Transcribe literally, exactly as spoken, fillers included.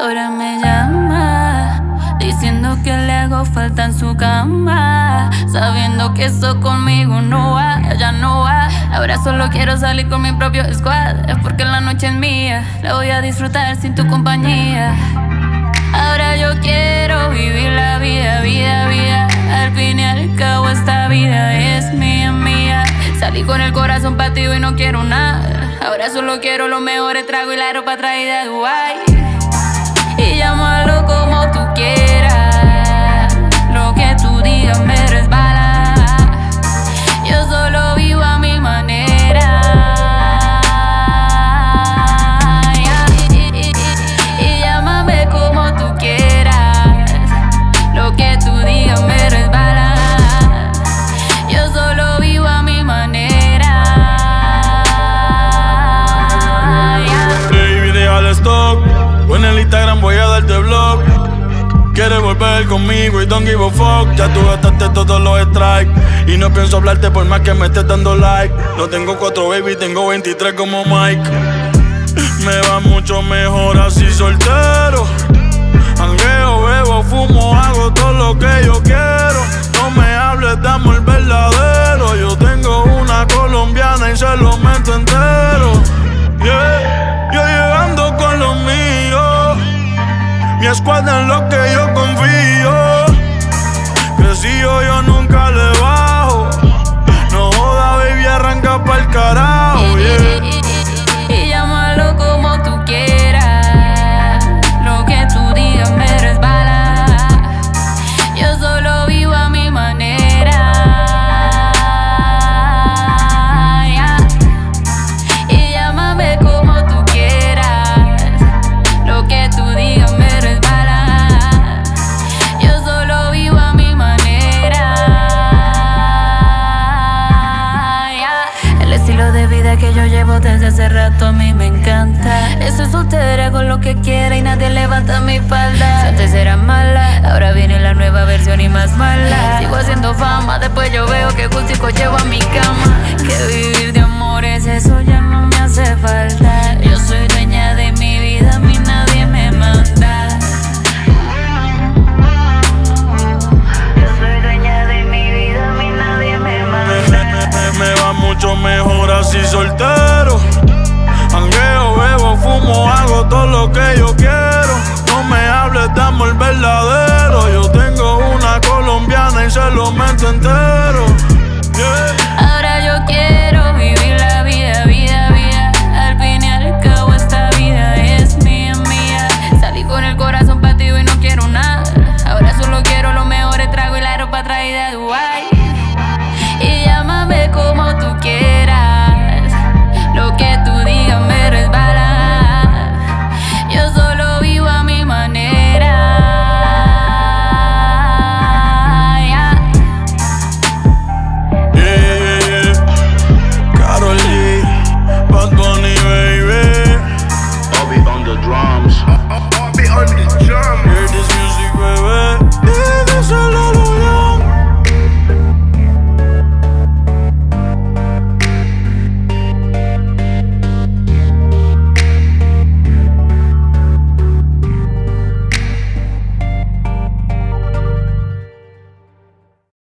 Ahora me llama, diciendo que le hago falta en su cama, sabiendo que eso conmigo no va, ya no va. Ahora solo quiero salir con mi propio squad, es porque la noche es mía, la voy a disfrutar sin tu compañía. Ahora yo quiero vivir la vida, vida, vida. Al fin y al cabo esta vida es mía, mía. Salí con el corazón partido y no quiero nada. Ahora solo quiero los mejores tragos y la ropa traída de Dubai. Y llámalo como tú quieras, lo que tú digas me resbala. Yo solo vivo a mi manera. Y, y, y, y llámame como tú quieras, lo que tú digas me resbala. Yo solo vivo a mi manera. Baby, deja el stock, o en el Instagram voy a darte blog. Quieres volver conmigo y don't give a fuck. Ya tú gastaste todos los strikes y no pienso hablarte por más que me estés dando like. No tengo cuatro baby, tengo veintitrés como Mike. Me va mucho mejor así soltero. Jangueo, bebo, fumo, hago todo lo que yo quiero. No me hables de amor verdadero. Yo tengo una colombiana y se lo meto entero. Yeah, yo llegando con los míos, mi escuadra en lo que yo confío. Que si yo, yo nunca le bajo. No joda, baby, arranca pa'l carajo, yeah. Y, y, y, y llámalo como tú quieras, lo que tú digas me resbala. Yo solo vivo a mi manera. Yeah. Y llámame como tú quieras, lo que tú digas me resbala. Yo solo vivo a mi manera. Yeah. El estilo de vida que yo llevo desde hace rato a mí me encanta. Estoy soltera con lo que quiera y nadie levanta mi falda. Si antes era mala, ahora viene la nueva versión y más mala. Sigo haciendo fama, después yo veo que gustico llevo a mi cama. Que vivir de amores, eso ya no me hace falta. Yo soy dueña de mi vida, a mí nadie me manda. Yo soy dueña de mi vida, a mí nadie me manda. Me, me, me, me va mucho mejor así soltero. Jangueo, bebo, fumo, hago todo lo que yo quiero. No me hables de amor verdadero. Yo tengo una colombiana y se lo meto entero.